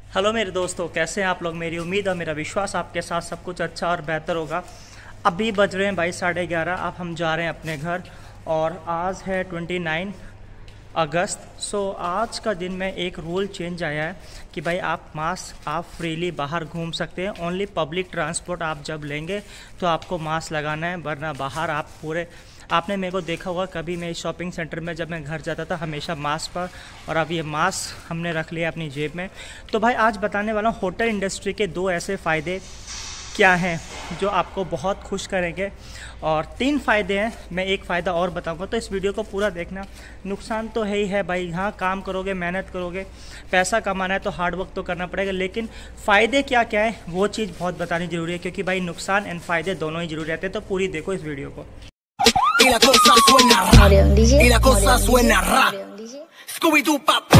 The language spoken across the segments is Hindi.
हेलो मेरे दोस्तों, कैसे हैं आप लोग। मेरी उम्मीद और मेरा विश्वास आपके साथ सब कुछ अच्छा और बेहतर होगा। अभी बज रहे हैं भाई 11:30। अब हम जा रहे हैं अपने घर और आज है 29 अगस्त। आज का दिन में एक रूल चेंज आया है कि भाई आप फ्रीली बाहर घूम सकते हैं। ओनली पब्लिक ट्रांसपोर्ट आप जब लेंगे तो आपको मास्क लगाना है, वरना बाहर आप पूरे आपने मेरे को देखा होगा कभी मैं शॉपिंग सेंटर में जब मैं घर जाता था हमेशा मास्क पर, और अब ये मास्क हमने रख लिया अपनी जेब में। तो भाई आज बताने वाला हूँ होटल इंडस्ट्री के 2 ऐसे फ़ायदे क्या हैं जो आपको बहुत खुश करेंगे, और 3 फ़ायदे हैं। मैं एक फ़ायदा और बताऊंगा, तो इस वीडियो को पूरा देखना। नुकसान तो है ही है भाई, हाँ काम करोगे, मेहनत करोगे, पैसा कमाना है तो हार्ड वर्क तो करना पड़ेगा, लेकिन फ़ायदे क्या क्या है वो चीज़ बहुत बतानी ज़रूरी है, क्योंकि भाई नुकसान एंड फ़ायदे दोनों ही ज़रूरी रहते हैं। तो पूरी देखो इस वीडियो को। Y la cosa suena rap. Y la cosa suena rap. Scooby Doo pap.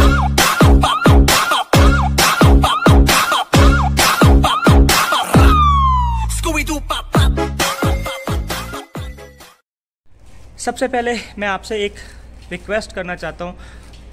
Scooby Doo pap. सबसे पहले मैं आपसे एक रिक्वेस्ट करना चाहता हूँ।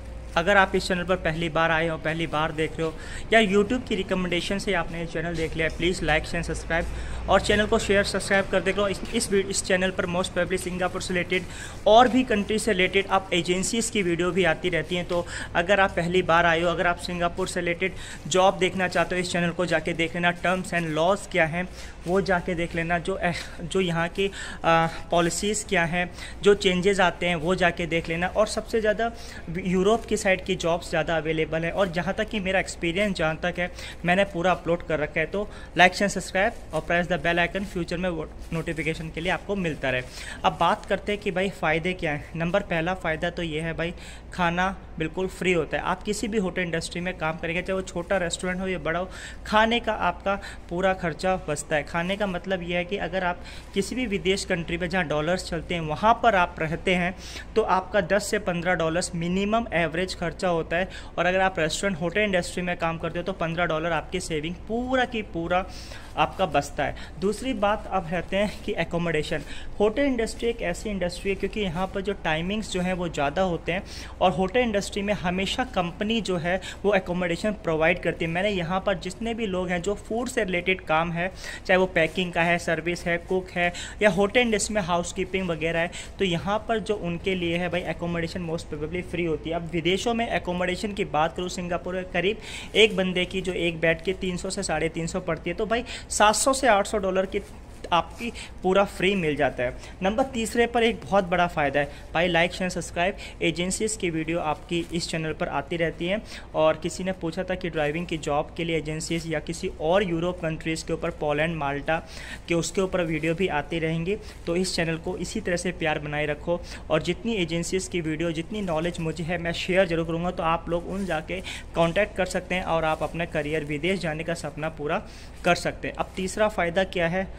अगर आप इस चैनल पर पहली बार आए हो, पहली बार देख रहे हो, या YouTube की रिकमेंडेशन से आपने ये चैनल देख लिया है, प्लीज़ लाइक शेयर सब्सक्राइब, और चैनल को शेयर सब्सक्राइब कर देखो। इस चैनल पर मोस्ट प्रोबेबली सिंगापुर से रिलेटेड और भी कंट्री से रिलेटेड आप एजेंसीज़ की वीडियो भी आती रहती हैं। तो अगर आप पहली बार आए हो, अगर आप सिंगापुर से रिलेटेड जॉब देखना चाहते हो, इस चैनल को जाके देख लेना। टर्म्स एंड लॉज क्या हैं वो जाके देख लेना। जो यहाँ की पॉलिसीज़ क्या हैं, जो चेंजेस आते हैं वो जाके देख लेना। और सबसे ज़्यादा यूरोप की साइड की जॉब्स ज़्यादा अवेलेबल है, और जहाँ तक कि मेरा एक्सपीरियंस जहाँ तक है मैंने पूरा अपलोड कर रखा है। तो लाइक शेयर सब्सक्राइब और press the bell icon, future में नोटिफिकेशन के लिए आपको मिलता रहे। अब बात करते हैं कि भाई फ़ायदे क्या हैं। पहला फ़ायदा तो ये है भाई, खाना बिल्कुल फ्री होता है। आप किसी भी होटल इंडस्ट्री में काम करेंगे, चाहे वो छोटा रेस्टोरेंट हो या बड़ा हो, खाने का आपका पूरा खर्चा बचता है। खाने का मतलब ये है कि अगर आप किसी भी विदेश कंट्री में जहाँ डॉलर्स चलते हैं वहाँ पर आप रहते हैं तो आपका 10 से 15 डॉलर्स मिनिमम एवरेज खर्चा होता है। और अगर आप रेस्टोरेंट होटल इंडस्ट्री में काम करते हो तो 15 डॉलर आपकी सेविंग पूरा की पूरा आपका बचता है। दूसरी बात अब रहते हैं कि एकोमोडेशन। होटल इंडस्ट्री एक ऐसी इंडस्ट्री है क्योंकि यहाँ पर जो टाइमिंग्स जो हैं वो ज़्यादा होते हैं, और होटल इंडस्ट्री में हमेशा कंपनी जो है वो एकोमोडेशन प्रोवाइड करती है। मैंने यहाँ पर जितने भी लोग हैं जो फूड से रिलेटेड काम है, चाहे वो पैकिंग का है, सर्विस है, कुक है, या होटल इंडस्ट्री में हाउसकीपिंग वगैरह है, तो यहाँ पर जो उनके लिए है भाई एकोमोडेशन मोस्ट प्रोबेबली फ्री होती है। अब विदेशों में एकोमोडेशन की बात करूँ, सिंगापुर में करीब एक बंदे की जो एक बेड की 300 से 350 पड़ती है, तो भाई 700 से 800 डॉलर की आपकी पूरा फ्री मिल जाता है। नंबर तीसरे पर एक बहुत बड़ा फ़ायदा है भाई, लाइक शेयर सब्सक्राइब। एजेंसीज़ की वीडियो आपकी इस चैनल पर आती रहती हैं, और किसी ने पूछा था कि ड्राइविंग की जॉब के लिए एजेंसीज़ या किसी और यूरोप कंट्रीज़ के ऊपर, पोलैंड, माल्टा के उसके ऊपर वीडियो भी आती रहेंगी। तो इस चैनल को इसी तरह से प्यार बनाए रखो, और जितनी एजेंसीज़ की वीडियो, जितनी नॉलेज मुझे है मैं शेयर जरूर करूँगा। तो आप लोग उन जाके कॉन्टैक्ट कर सकते हैं और आप अपना करियर विदेश जाने का सपना पूरा कर सकते हैं। अब तीसरा फ़ायदा क्या है,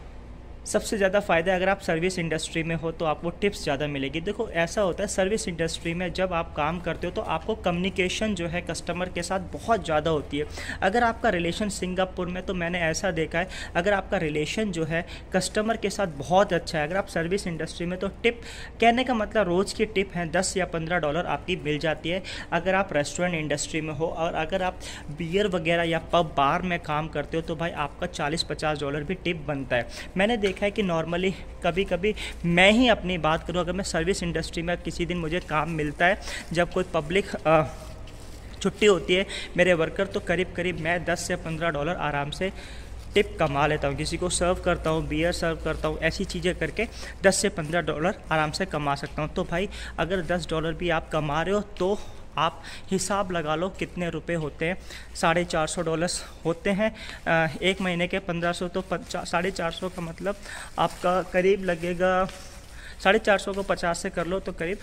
सबसे ज़्यादा फ़ायदा, अगर आप सर्विस इंडस्ट्री में हो तो आपको टिप्स ज़्यादा मिलेगी। देखो ऐसा होता है सर्विस इंडस्ट्री में जब आप काम करते हो तो आपको कम्युनिकेशन जो है कस्टमर के साथ बहुत ज़्यादा होती है। अगर आपका रिलेशन सिंगापुर में, तो मैंने ऐसा देखा है, अगर आपका रिलेशन जो है कस्टमर के साथ बहुत अच्छा है, अगर आप सर्विस इंडस्ट्री में, तो टिप कहने का मतलब रोज़ की टिप है 10 या 15 डॉलर आपकी मिल जाती है। अगर आप रेस्टोरेंट इंडस्ट्री में हो और अगर आप बियर वगैरह या पब बार में काम करते हो तो भाई आपका 40-50 डॉलर भी टिप बनता है। मैंने देखा है कि नॉर्मली कभी कभी मैं ही अपनी बात करूं, अगर मैं सर्विस इंडस्ट्री में किसी दिन मुझे काम मिलता है जब कोई पब्लिक छुट्टी होती है मेरे वर्कर, तो करीब करीब मैं 10 से 15 डॉलर आराम से टिप कमा लेता हूँ। किसी को सर्व करता हूँ, बियर सर्व करता हूँ, ऐसी चीज़ें करके 10 से 15 डॉलर आराम से कमा सकता हूँ। तो भाई अगर 10 डॉलर भी आप कमा रहे हो तो आप हिसाब लगा लो कितने रुपए होते हैं, 450 डॉलर्स होते हैं। एक महीने के 1500, तो 450 का मतलब आपका करीब लगेगा, 450 को 50 से कर लो तो करीब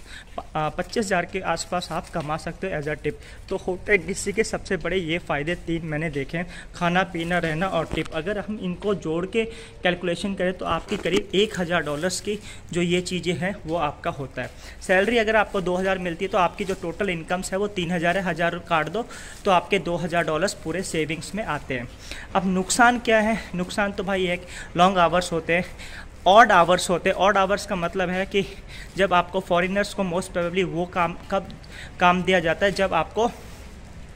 25,000 के आसपास आप कमा सकते हो एज अ टिप। तो होटल इंडस्ट्री के सबसे बड़े ये फ़ायदे 3 मैंने देखे हैं, खाना पीना, रहना और टिप। अगर हम इनको जोड़ के कैलकुलेशन करें तो आपकी करीब 1000 डॉलर्स की जो ये चीज़ें हैं वो आपका होता है। सैलरी अगर आपको 2000 मिलती है तो आपकी जो टोटल इनकम्स है वो 3000 है, 1000 काट दो तो आपके 2000 डॉलर्स पूरे सेविंग्स में आते हैं। अब नुकसान क्या है, नुकसान तो भाई एक लॉन्ग आवर्स होते हैं, ऑड आवर्स होते हैं। ऑड आवर्स का मतलब है कि जब आपको फॉरेनर्स को मोस्ट प्रोबेबली वो काम दिया जाता है जब आपको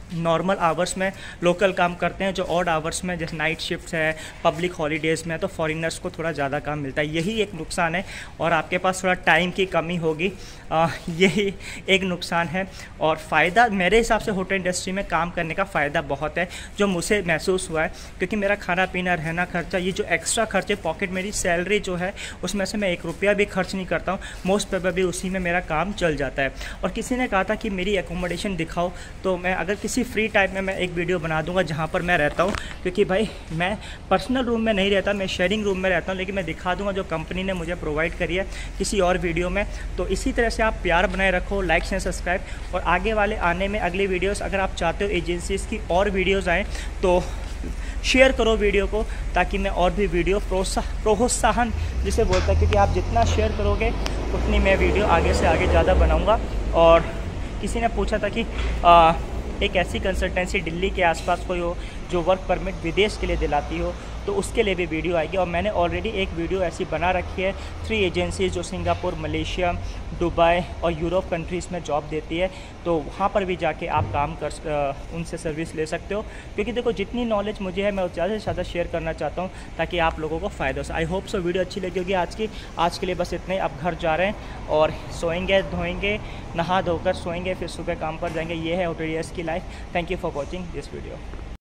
नॉर्मल आवर्स में लोकल काम करते हैं, जो ऑड आवर्स में जैसे नाइट शिफ्ट है, पब्लिक हॉलीडेज़ में, तो फॉरेनर्स को थोड़ा ज़्यादा काम मिलता है। यही एक नुकसान है, और आपके पास थोड़ा टाइम की कमी होगी, यही एक नुकसान है। और फ़ायदा मेरे हिसाब से होटल इंडस्ट्री में काम करने का फ़ायदा बहुत है, जो मुझे महसूस हुआ है, क्योंकि मेरा खाना पीना रहना खर्चा, ये जो एक्स्ट्रा खर्चे पॉकेट, मेरी सैलरी जो है उसमें से मैं 1 रुपया भी खर्च नहीं करता हूँ, मोस्ट प्रोबेबली उसी में मेरा काम चल जाता है। और किसी ने कहा था कि मेरी एकोमोडेशन दिखाओ, तो मैं अगर किसी फ्री टाइम में मैं एक वीडियो बना दूंगा जहाँ पर मैं रहता हूँ, क्योंकि भाई मैं पर्सनल रूम में नहीं रहता, मैं शेयरिंग रूम में रहता हूँ, लेकिन मैं दिखा दूंगा जो कंपनी ने मुझे प्रोवाइड करी है किसी और वीडियो में। तो इसी तरह से आप प्यार बनाए रखो, लाइक शेयर सब्सक्राइब, और आगे वाले आने में अगली वीडियोस अगर आप चाहते हो एजेंसीज़ की और वीडियोज़ आएँ तो शेयर करो वीडियो को, ताकि मैं और भी वीडियो प्रोत्साहन जिसे बोलता है, क्योंकि आप जितना शेयर करोगे उतनी मैं वीडियो आगे से आगे ज़्यादा बनाऊँगा। और किसी ने पूछा था कि एक ऐसी कंसल्टेंसी दिल्ली के आसपास कोई हो जो वर्क परमिट विदेश के लिए दिलाती हो, तो उसके लिए भी वीडियो आएगी। और मैंने ऑलरेडी एक वीडियो ऐसी बना रखी है, 3 एजेंसीज जो सिंगापुर, मलेशिया, दुबई और यूरोप कंट्रीज़ में जॉब देती है, तो वहाँ पर भी जाके आप काम कर उनसे सर्विस ले सकते हो। क्योंकि देखो, जितनी नॉलेज मुझे है मैं ज़्यादा से ज़्यादा शेयर करना चाहता हूँ, ताकि आप लोगों को फ़ायदा हो। आई होप सो वीडियो अच्छी लगी होगी आज के लिए बस इतने। अब घर जा रहे हैं और सोएंगे, धोएंगे, नहा धोकर सोएंगे, फिर सुबह काम पर जाएंगे। ये है होटलियर्स की life. Thank you for watching this video.